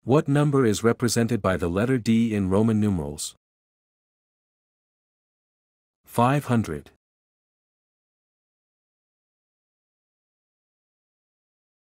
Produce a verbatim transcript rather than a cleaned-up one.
What number is represented by the letter D in Roman numerals? five hundred.